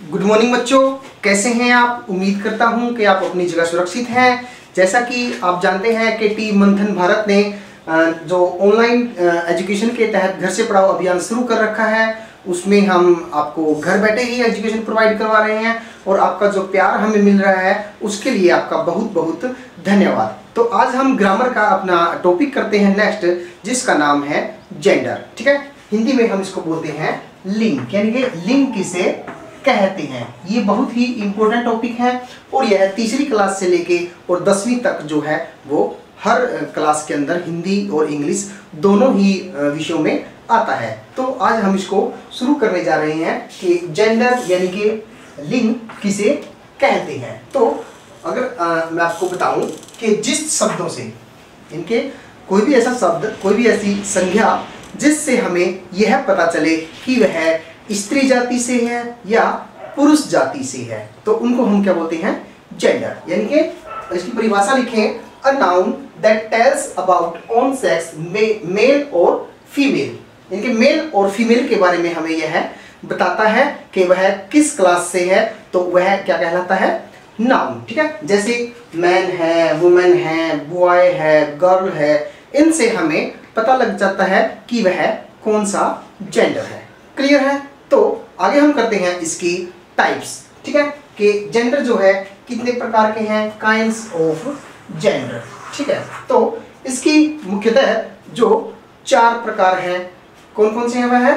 Good morning बच्चों, कैसे हैं आप। उम्मीद करता हूं कि आप अपनी जगह सुरक्षित हैं। जैसा कि आप जानते हैं कि टीम मंथन भारत ने जो ऑनलाइन एजुकेशन के तहत घर से पढ़ाओ अभियान शुरू कर रखा है, उसमें हम आपको घर बैठे ही एजुकेशन प्रोवाइड करवा रहे हैं और आपका जो प्यार हमें मिल रहा है उसके लिए आपका बहुत बहुत धन्यवाद। तो आज हम ग्रामर का अपना टॉपिक करते हैं नेक्स्ट, जिसका नाम है जेंडर। ठीक है, हिंदी में हम इसको बोलते हैं लिंग, यानी कि लिंग किसे कहते हैं। ये बहुत ही इंपॉर्टेंट टॉपिक है और यह तीसरी क्लास से लेके और 10वीं तक जो है वो हर क्लास के अंदर हिंदी और इंग्लिश दोनों ही विषयों में आता है। तो आज हम इसको शुरू करने जा रहे हैं कि जेंडर यानी कि लिंग किसे कहते हैं। तो अगर मैं आपको बताऊं कि जिस शब्दों से इनके कोई भी ऐसा शब्द, कोई भी ऐसी संज्ञा जिससे हमें यह पता चले कि वह स्त्री जाति से है या पुरुष जाति से है, तो उनको हम क्या बोलते हैं, जेंडर। यानी कि इसकी परिभाषा लिखें, a noun that tells about on sex, male और फीमेल। यानी कि मेल और फीमेल के बारे में हमें यह बताता है कि वह किस क्लास से है, तो वह क्या कहलाता है, नाउन। ठीक है, जैसे मैन है, वुमेन है, बॉय है, गर्ल है, इनसे हमें पता लग जाता है कि वह कौन सा जेंडर है। क्लियर है। तो आगे हम करते हैं इसकी टाइप्स। ठीक है, कि जेंडर जो है कितने प्रकार के हैं, काइंड्स ऑफ जेंडर। ठीक है, तो इसकी मुख्यतः जो 4 प्रकार हैं, कौन कौन से हैं वह है,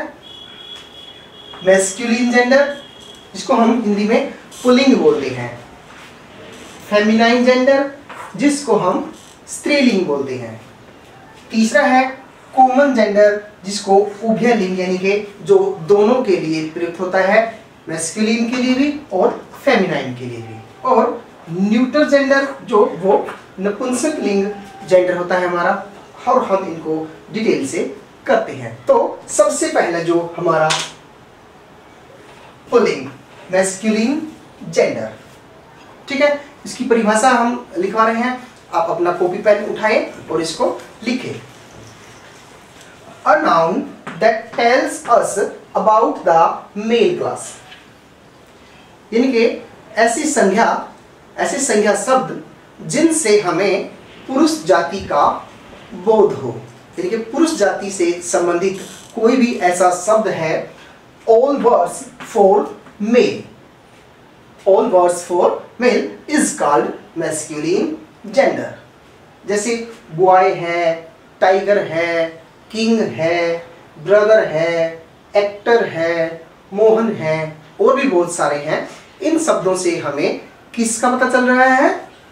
मैस्कुलिन जेंडर जिसको हम हिंदी में पुल्लिंग बोलते हैं, फेमिनाइन जेंडर जिसको हम स्त्रीलिंग बोलते हैं, तीसरा है कॉमन जेंडर जिसको उभय लिंग यानी कि जो दोनों के लिए प्रयुक्त होता है, मैस्कुलिन के लिए भी और फेमिनाइन के लिए भी, और न्यूट्रल जेंडर जो वो नपुंसक लिंग जेंडर होता है हमारा, और हम इनको डिटेल से करते हैं। तो सबसे पहला जो हमारा पुल्लिंग मैस्कुलिन जेंडर, ठीक है, इसकी परिभाषा हम लिखवा रहे हैं। आप अपना कॉपी पेन उठाएं और इसको लिखें। A noun that tells us about the male class, यानी कि ऐसी संज्ञा शब्द जिनसे हमें पुरुष जाति का बोध हो, यानी कि पुरुष जाति से संबंधित कोई भी ऐसा शब्द है। All words for male, all words for male is called masculine gender। जैसे बॉय है, टाइगर है, किंग है, ब्रदर है, एक्टर है, मोहन है, और भी बहुत सारे हैं। इन शब्दों से हमें किसका पता चल रहा है,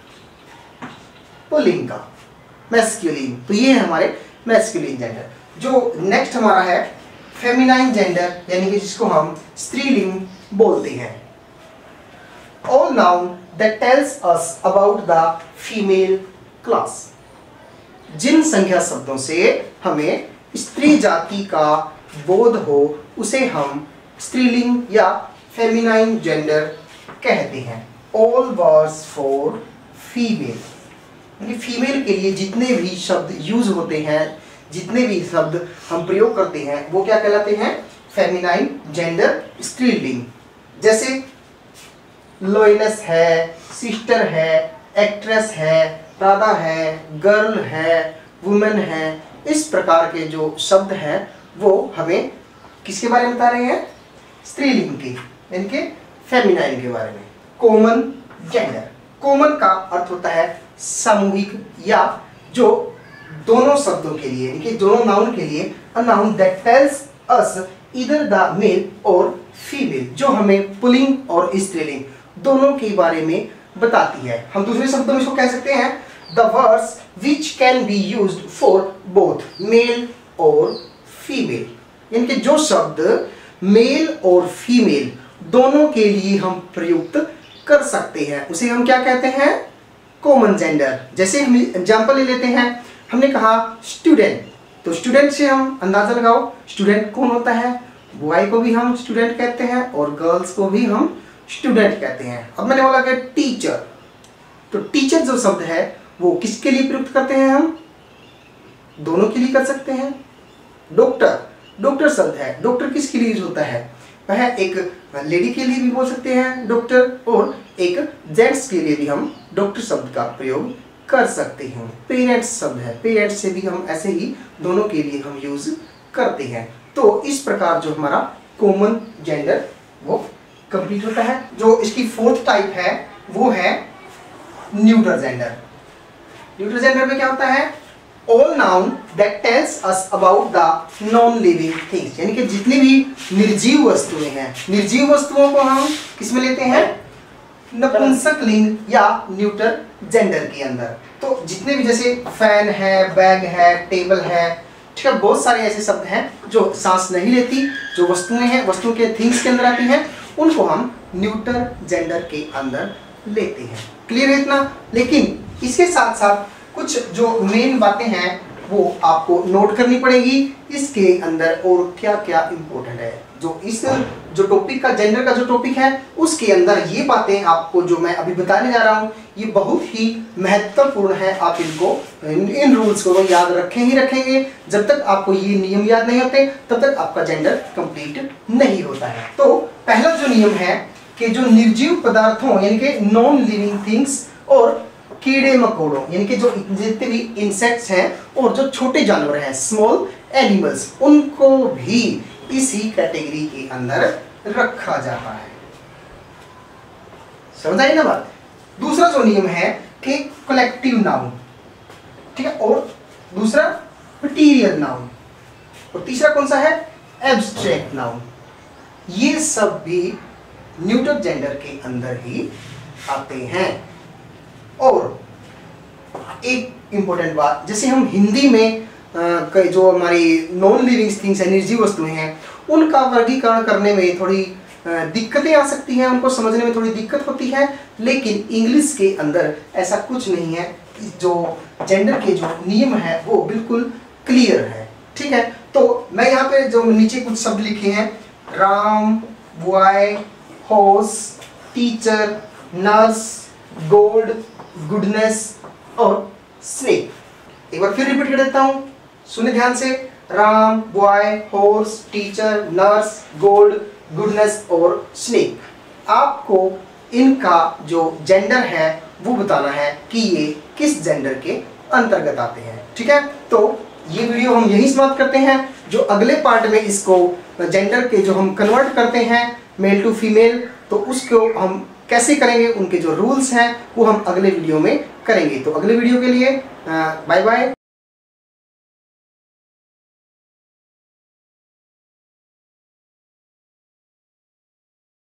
पुल्लिंग का, मैस्कुलिन। तो ये है हमारे मैस्कुलिन जेंडर। जो नेक्स्ट हमारा है फेमिनाइन जेंडर, यानी कि जिसको हम स्त्रीलिंग बोलते हैं। All noun that tells us about the female class, जिन संख्या शब्दों से हमें स्त्री जाति का बोध हो उसे हम स्त्रीलिंग या फेमिनाइन जेंडर कहते हैं। ऑल वर्ड्स फॉर फीमेल, यानी फीमेल के लिए जितने भी शब्द यूज होते हैं, जितने भी शब्द हम प्रयोग करते हैं, वो क्या कहलाते हैं, फेमिनाइन जेंडर, स्त्रीलिंग। जैसे लोइनस है, सिस्टर है, एक्ट्रेस है, राधा है, गर्ल है, वुमेन है, इस प्रकार के जो शब्द हैं वो हमें किसके बारे में बता रहे हैं, स्त्रीलिंग के, इनके फेमिनाइन के बारे में। कॉमन जेंडर, कॉमन का अर्थ होता है सामूहिक, या जो दोनों शब्दों के लिए, इनके दोनों नाउन के लिए, a noun that tells us either the male और फीमेल, जो हमें पुल्लिंग और स्त्रीलिंग दोनों के बारे में बताती है। हम दूसरे शब्दों में इसको कह सकते हैं the words which can be used for both male और female, यानी कि जो शब्द मेल और फीमेल दोनों के लिए हम प्रयुक्त कर सकते हैं उसे हम क्या कहते हैं, कॉमन जेंडर। जैसे हम एग्जांपल ले लेते हैं, हमने कहा स्टूडेंट, तो स्टूडेंट से हम अंदाजा लगाओ स्टूडेंट कौन होता है, बॉय को भी हम स्टूडेंट कहते हैं और गर्ल्स को भी हम स्टूडेंट कहते हैं। अब मैंने बोला कि टीचर, तो टीचर जो शब्द है वो किसके लिए प्रयुक्त करते हैं, हम दोनों के लिए कर सकते हैं। डॉक्टर, डॉक्टर शब्द है, डॉक्टर किसके लिए यूज होता है, वह एक लेडी के लिए भी बोल सकते हैं डॉक्टर, और एक जेंट्स के लिए भी हम डॉक्टर शब्द का प्रयोग कर सकते हैं। पेरेंट्स शब्द है, पेरेंट्स से भी हम ऐसे ही दोनों के लिए हम यूज करते हैं। तो इस प्रकार जो हमारा कॉमन जेंडर वो कंप्लीट होता है। जो इसकी फोर्थ टाइप है वो है न्यूट्रल जेंडर। न्यूट्रल जेंडर में क्या होता है? All noun that tells us about the non living things, यानी कि जितनी भी निर्जीव वस्तुएं हैं, निर्जीव वस्तुओं को हम किसमें लेते हैं? नपुंसक लिंग या न्यूट्रल जेंडर के अंदर। तो जितने भी जैसे फैन है, बैग है, टेबल है, ठीक है, बहुत सारे ऐसे शब्द हैं जो सांस नहीं लेती, जो वस्तुएं हैं, वस्तुओं के थिंग्स के अंदर आती हैं, उनको हम न्यूट्रल जेंडर के अंदर लेते हैं। क्लियर है इतना? लेकिन इसके साथ साथ कुछ जो मेन बातें हैं वो आपको नोट करनी पड़ेगी इसके अंदर, और क्या क्या इंपॉर्टेंट है। जो इस जो टॉपिक का, जेंडर का जो टॉपिक है, उसके अंदर ये बातें आपको जो मैं अभी बताने जा रहा हूँ ये बहुत ही महत्वपूर्ण है। आप इनको, इन रूल्स को याद रखें ही रखेंगे। जब तक आपको ये नियम याद नहीं होते तब तक आपका जेंडर कंप्लीट नहीं होता है। तो पहला जो नियम है कि जो निर्जीव पदार्थों यानी कि नॉन लिविंग थिंग्स और कीड़े मकोड़ों यानी कि जो जितने भी इंसेक्ट्स हैं और जो छोटे जानवर हैं, स्मॉल एनिमल्स, उनको भी इसी कैटेगरी के अंदर रखा जाता है। समझ आई ना बात? दूसरा जो नियम है कि कलेक्टिव नाउन, ठीक है, और दूसरा मटीरियल नाउन, और तीसरा कौन सा है? Abstract noun. ये सब भी न्यूट्रल जेंडर के अंदर ही आते हैं। और एक इंपॉर्टेंट बात, जैसे हम हिंदी में जो हमारी नॉन लिविंग थिंग्स है, निर्जीव वस्तुएं हैं, उनका वर्गीकरण करने में थोड़ी दिक्कतें आ सकती हैं, उनको समझने में थोड़ी दिक्कत होती है। लेकिन इंग्लिश के अंदर ऐसा कुछ नहीं है। जो जेंडर के जो नियम है वो बिल्कुल क्लियर है, ठीक है। तो मैं यहाँ पे जो नीचे कुछ शब्द लिखे हैं, Ram, boy, horse, teacher, nurse, gold, goodness और स्नेक। एक बार फिर रिपीट कर देता हूं, सुने ध्यान से। Ram, boy, horse, teacher, nurse, gold, goodness और स्नेक। आपको इनका जो जेंडर है वो बताना है कि ये किस जेंडर के अंतर्गत आते हैं, ठीक है। तो ये वीडियो हम यही समाप्त करते हैं। जो अगले पार्ट में इसको जेंडर के जो हम कन्वर्ट करते हैं मेल टू फीमेल, तो उसको हम कैसे करेंगे, उनके जो रूल्स हैं वो हम अगले वीडियो में करेंगे। तो अगले वीडियो के लिए बाय बाय।